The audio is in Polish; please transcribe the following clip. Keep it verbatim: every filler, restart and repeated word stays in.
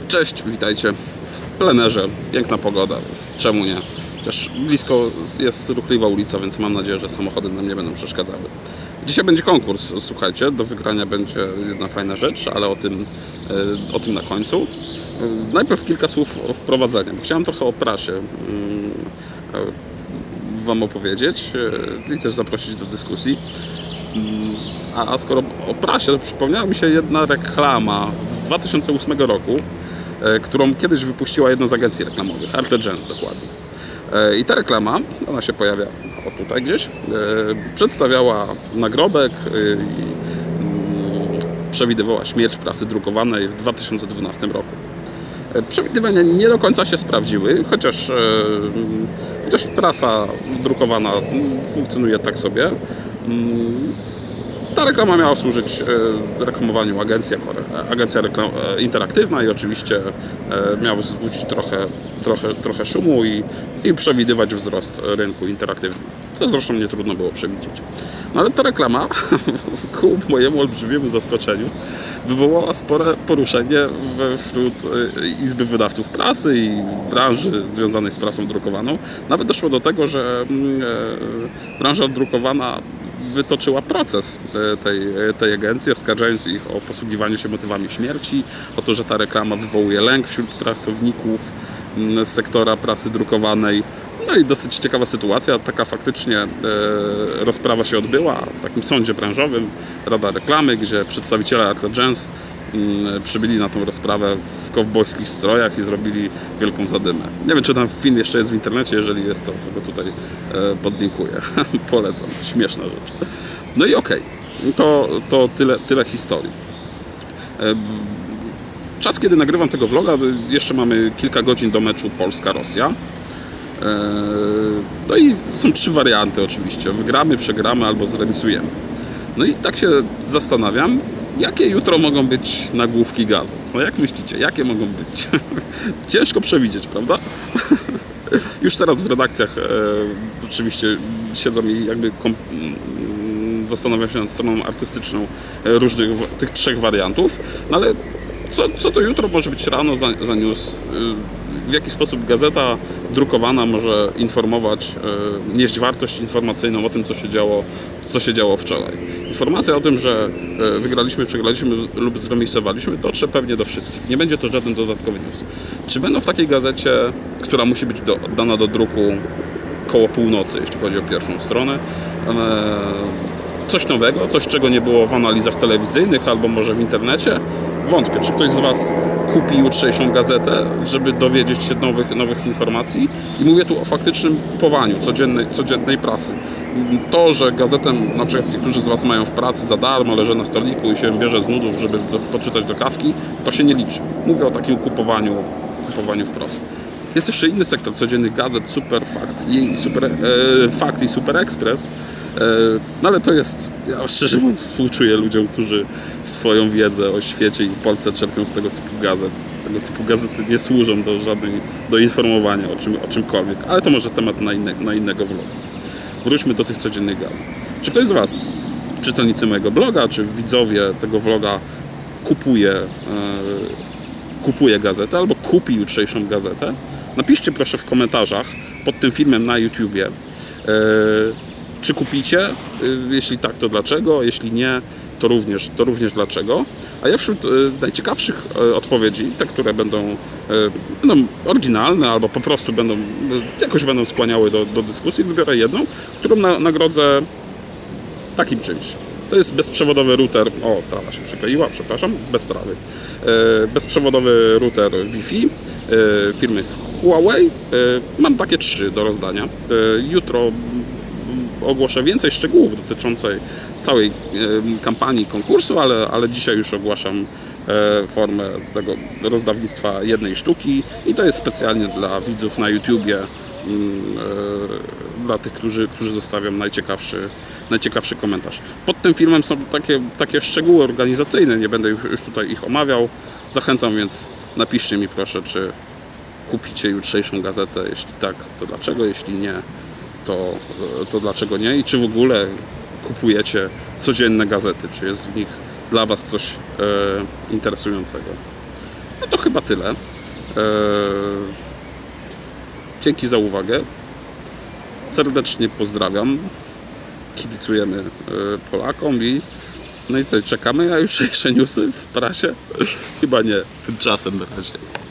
Cześć, witajcie w plenerze. Piękna pogoda, więc czemu nie? Chociaż blisko jest ruchliwa ulica, więc mam nadzieję, że samochody nam nie będą przeszkadzały. Dzisiaj będzie konkurs, słuchajcie, do wygrania będzie jedna fajna rzecz, ale o tym, o tym na końcu. Najpierw kilka słów o wprowadzeniu. Chciałem trochę o prasie Wam opowiedzieć i też zaprosić do dyskusji. A skoro o prasie, to przypomniała mi się jedna reklama z dwa tysiące ósmego roku, którą kiedyś wypuściła jedna z agencji reklamowych, Artagence dokładnie. I ta reklama, ona się pojawia o tutaj gdzieś, przedstawiała nagrobek i przewidywała śmierć prasy drukowanej w dwa tysiące dwunastym roku. Przewidywania nie do końca się sprawdziły, chociaż, chociaż prasa drukowana funkcjonuje tak sobie. Ta reklama miała służyć reklamowaniu agencji jako agencja reklam interaktywna i oczywiście miała wzbudzić trochę, trochę, trochę szumu i, i przewidywać wzrost rynku interaktywnego. Co zresztą nie trudno było przewidzieć. No ale ta reklama, ku mojemu olbrzymiemu zaskoczeniu, wywołała spore poruszenie wśród Izby Wydawców Prasy i branży związanej z prasą drukowaną. Nawet doszło do tego, że branża drukowana wytoczyła proces tej, tej agencji, oskarżając ich o posługiwanie się motywami śmierci, o to, że ta reklama wywołuje lęk wśród pracowników z sektora prasy drukowanej. No i dosyć ciekawa sytuacja, taka faktycznie e, rozprawa się odbyła w takim sądzie branżowym, Rada Reklamy, gdzie przedstawiciele Artagence m, przybyli na tą rozprawę w kowbojskich strojach i zrobili wielką zadymę. Nie wiem, czy ten film jeszcze jest w internecie, jeżeli jest, to, to go tutaj e, podlinkuję. Polecam, śmieszna rzecz. No i okej, okay. to, to tyle, tyle historii. E, czas, kiedy nagrywam tego vloga, jeszcze mamy kilka godzin do meczu Polska-Rosja. No i są trzy warianty oczywiście. Wygramy, przegramy albo zremisujemy. No i tak się zastanawiam, jakie jutro mogą być nagłówki gazet. No jak myślicie, jakie mogą być? Ciężko przewidzieć, prawda? Już teraz w redakcjach e, oczywiście siedzą i jakby zastanawiam się nad stroną artystyczną różnych tych trzech wariantów. No ale co, co to jutro może być rano za, za news? W jaki sposób gazeta drukowana może informować, nieść wartość informacyjną o tym, co się działo, co się działo wczoraj. Informacja o tym, że wygraliśmy, przegraliśmy lub zremisowaliśmy, dotrze pewnie do wszystkich. Nie będzie to żaden dodatkowy news. Czy będą w takiej gazecie, która musi być do, dana do druku koło północy, jeśli chodzi o pierwszą stronę, coś nowego, coś, czego nie było w analizach telewizyjnych albo może w internecie? Wątpię. Czy ktoś z Was kupi jutrzejszą gazetę, żeby dowiedzieć się nowych, nowych informacji? I mówię tu o faktycznym kupowaniu codziennej, codziennej prasy. To, że gazetę na przykład niektórzy z Was mają w pracy za darmo, leży na stoliku i się bierze z nudów, żeby do, poczytać do kawki, to się nie liczy. Mówię o takim kupowaniu, kupowaniu wprost. Jest jeszcze inny sektor codziennych gazet, Super Fakt i Super, e, Fakt i Super Express. E, no ale to jest, ja szczerze mówiąc współczuję ludziom, którzy swoją wiedzę o świecie i Polsce czerpią z tego typu gazet. Tego typu gazety nie służą do żadnej, do informowania o, czym, o czymkolwiek, ale to może temat na, inne, na innego vloga. Wróćmy do tych codziennych gazet. Czy ktoś z Was, czytelnicy mojego bloga, czy widzowie tego vloga kupuje, e, kupuje gazetę albo kupi jutrzejszą gazetę? Napiszcie proszę w komentarzach pod tym filmem na YouTubie, yy, czy kupicie, yy, jeśli tak, to dlaczego, jeśli nie, to również, to również dlaczego. A ja wśród yy, najciekawszych yy, odpowiedzi, te, które będą, yy, będą oryginalne albo po prostu będą, yy, jakoś będą skłaniały do, do dyskusji, wybiorę jedną, którą na, nagrodzę takim czymś. To jest bezprzewodowy router, o, trawa się przykleiła, przepraszam, bez trawy. Yy, bezprzewodowy router Wi-Fi yy, firmy Huawei. Yy, mam takie trzy do rozdania. Yy, jutro ogłoszę więcej szczegółów dotyczącej całej yy, kampanii konkursu, ale, ale dzisiaj już ogłaszam yy, formę tego rozdawnictwa jednej sztuki i to jest specjalnie dla widzów na YouTubie. Dla tych, którzy, którzy zostawią najciekawszy, najciekawszy komentarz. Pod tym filmem są takie, takie szczegóły organizacyjne, nie będę już tutaj ich omawiał. Zachęcam, więc napiszcie mi proszę, czy kupicie jutrzejszą gazetę. Jeśli tak, to dlaczego? Jeśli nie, to, to dlaczego nie? I czy w ogóle kupujecie codzienne gazety? Czy jest w nich dla Was coś e, interesującego? No to chyba tyle. Eee, dzięki za uwagę. Serdecznie pozdrawiam. Kibicujemy Polakom i no i co, czekamy na jutrzejsze newsy w prasie? Chyba nie, tymczasem na razie.